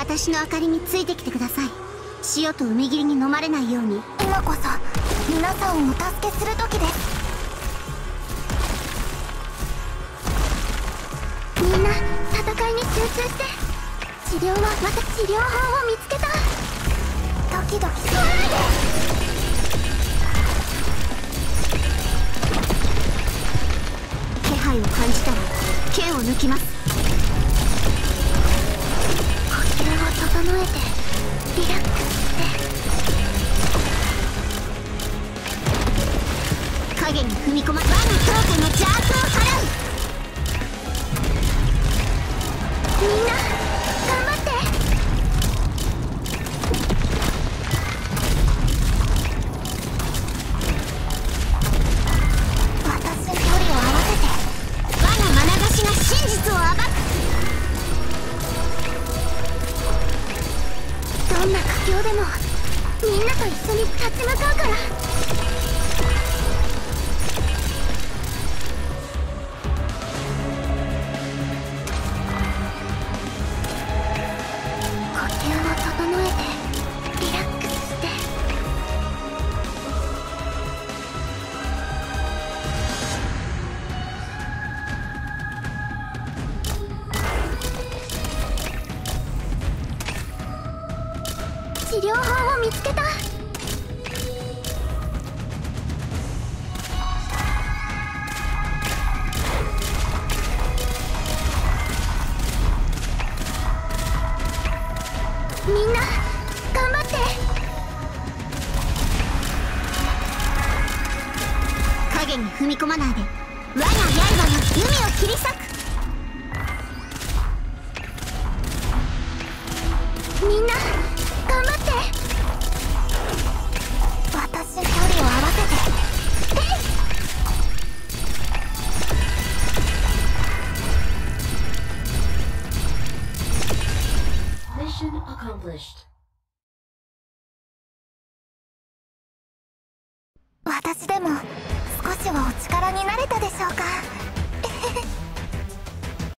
私の明かりについてきてください。塩と海霧に飲まれないように。 今こそ皆さんをお助けする時です。みんな戦いに集中して。治療はまた治療法を見つけた。ドキドキしないで。 気配を感じたら剣を抜きます。 呼吸を整えてリラックスして。 影に踏み込まれ、我がトークの邪悪を払う。 みんな頑張って。私距離を合わせて。 我が眼差しが真実を暴く。 どんな苦境でもみんなと一緒に立ち向かうから。呼吸を整えてリラックスして。治療法を見つけた。みんな頑張って。 影に踏み込まないで。我が刃が海を切り裂く。 みんな頑張って。私距離を合わせて。 Mission accomplished. 私でも少しはお力になれたでしょうか。